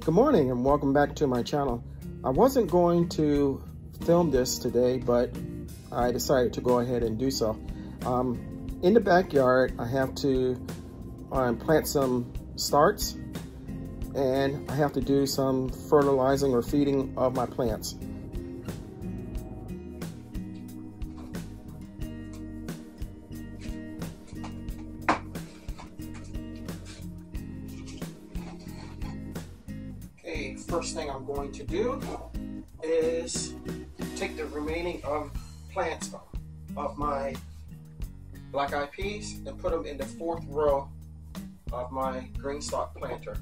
Good morning and welcome back to my channel. I wasn't going to film this today, but I decided to go ahead and do so. In the backyard, I have to plant some starts, and I have to do some fertilizing or feeding of my plants. Okay, first thing I'm going to do is take the remaining plants of my black-eyed peas and put them in the fourth row of my green stalk planter.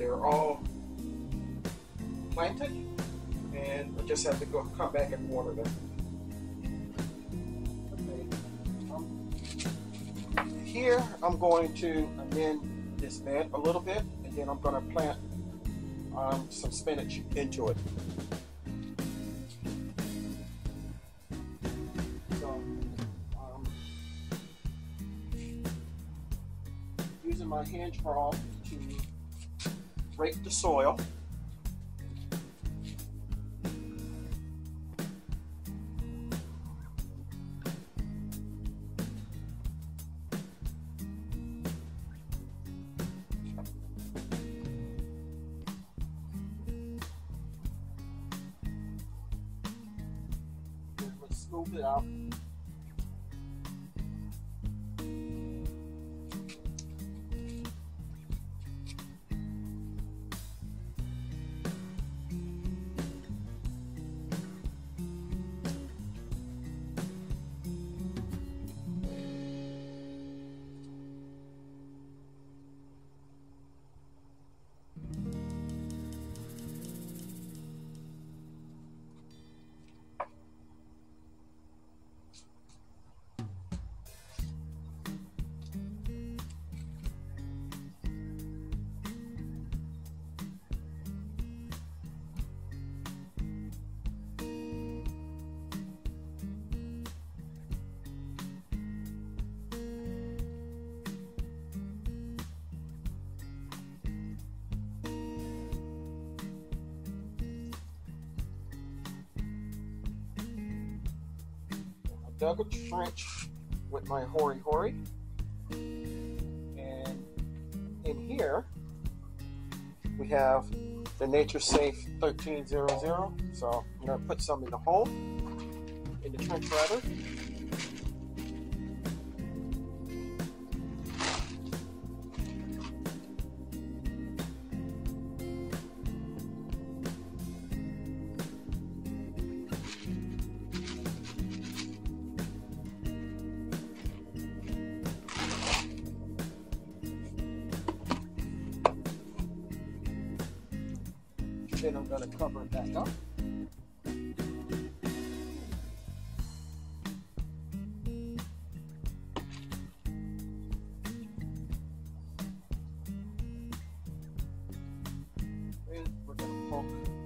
they're all planted, and I just have to come back and water them. Okay. Here I'm going to amend this bed a little bit, and then I'm going to plant some spinach into it. So, using my hand trowel to rake the soil. Scoop it out. Dug a trench with my hori-hori, and in here we have the Nature Safe 1300. So I'm going to put some in the hole, in the trench rather. Then I'm going to cover it back up. And we're going to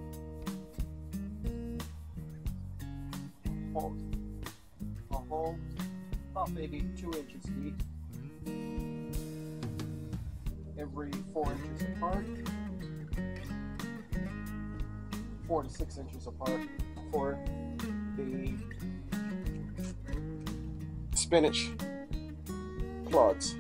poke a hole about maybe 2 inches deep, every 4 inches apart. 4 to 6 inches apart for the spinach plugs.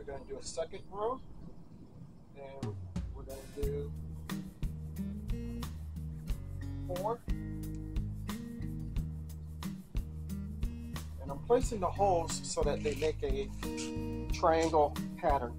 We're going to do a second row, and we're going to do 4. And I'm placing the holes so that they make a triangle pattern.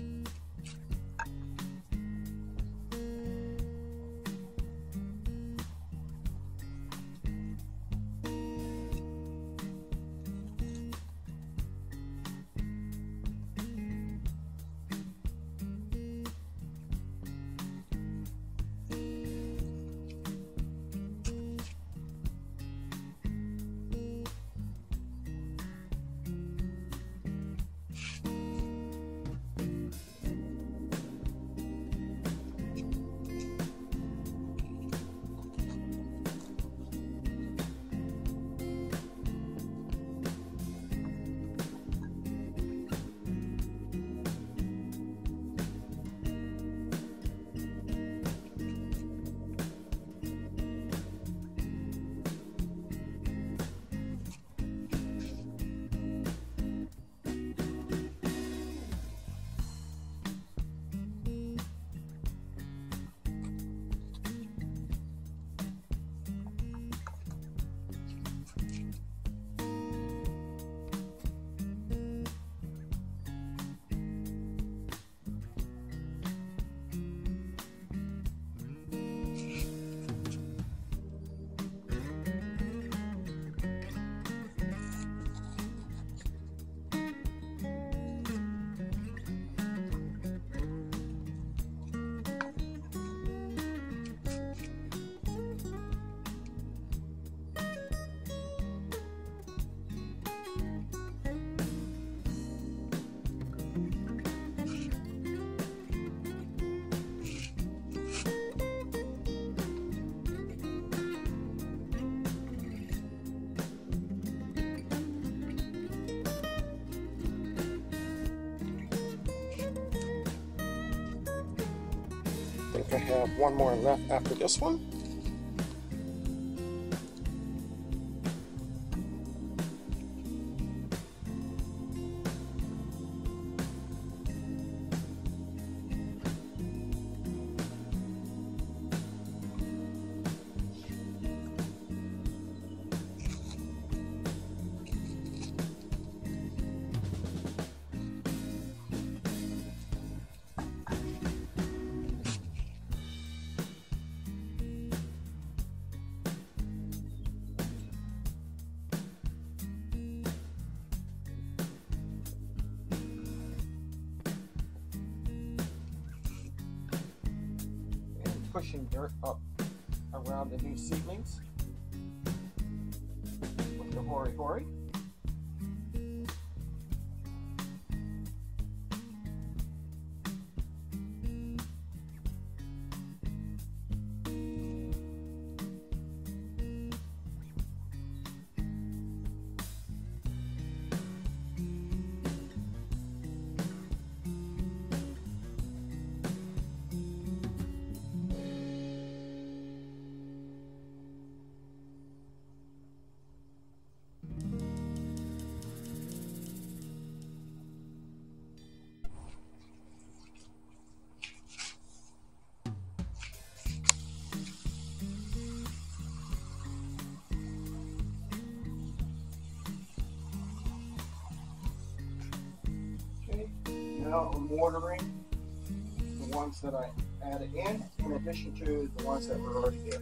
I think I have one more left after this one. Pushing dirt up around the new seedlings with the hori-hori. Now I'm watering the ones that I added in addition to the ones that were already there.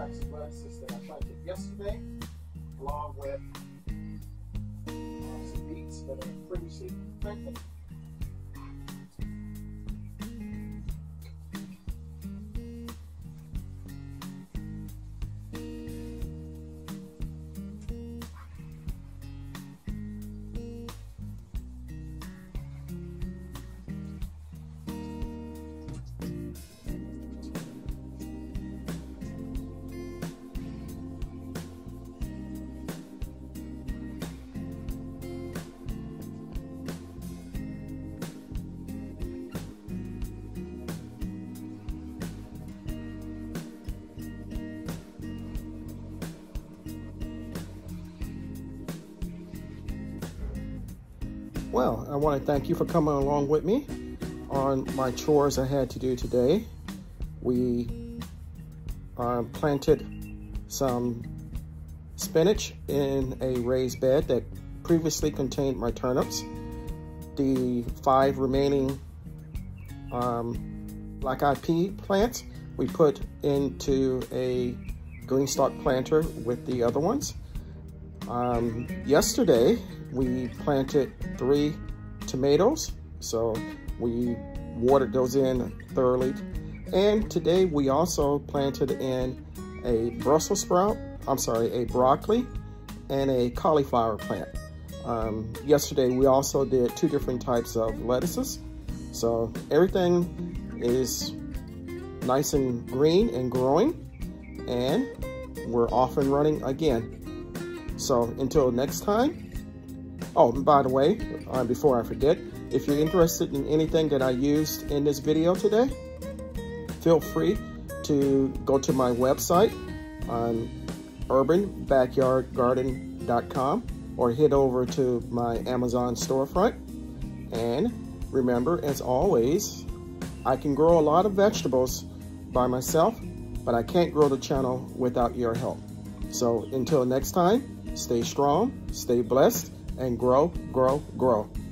types of lettuces that I planted yesterday, along with some beets that are previously planted. Well, I want to thank you for coming along with me on my chores I had to do today. We planted some spinach in a raised bed that previously contained my turnips. The 5 remaining black-eyed pea plants we put into a green stalk planter with the other ones. Yesterday we planted 3 tomatoes, so we watered those in thoroughly. And today we also planted in a Brussels sprout, a broccoli and a cauliflower plant. Yesterday we also did 2 different types of lettuces. So everything is nice and green and growing, and we're off and running again. So until next time. Oh, and by the way, before I forget, if you're interested in anything that I used in this video today, feel free to go to my website on urbanbackyardgarden.com or head over to my Amazon storefront. And remember, as always, I can grow a lot of vegetables by myself, but I can't grow the channel without your help. So until next time, stay strong, stay blessed, and grow, grow, grow.